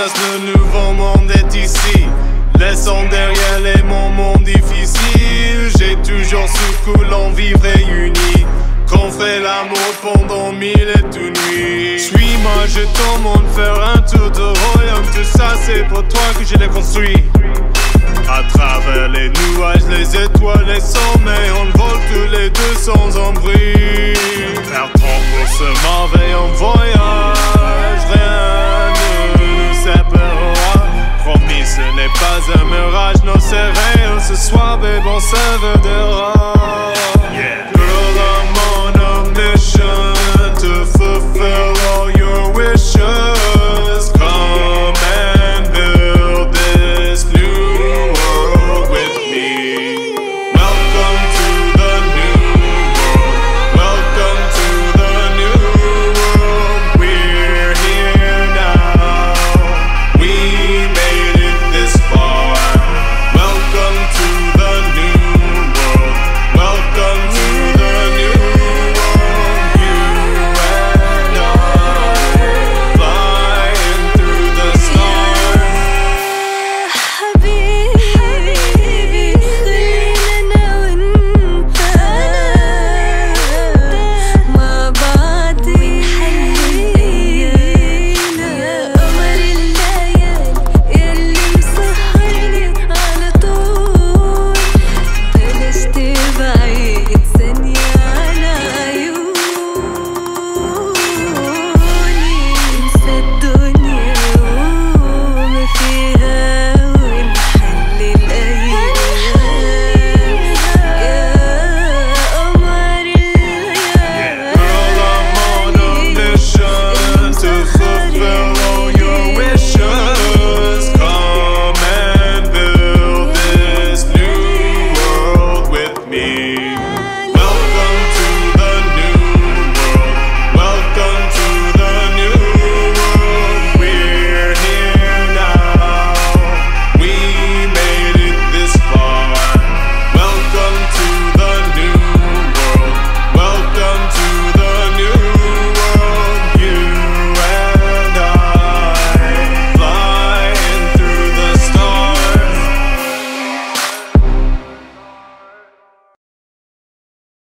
Texas, le nouveau monde est ici. Laissons derrière les moments difficiles. J'ai toujours su que l'on vivrait unis, qu'on ferait l'amour pendant 1000 et une nuits. Suis-moi, je t'emmène faire un tour de royaume. Tout ça c'est pour toi que je l'ai construit. À travers les nuages, les étoiles, les sommets, on vole tous les deux sans un bruit. Faire temps pour ce merveilleux voyage, rien ne nous séparera. Promis, ce n'est pas un mirage, non c'est réel. Ce soir, bébé, on se verra.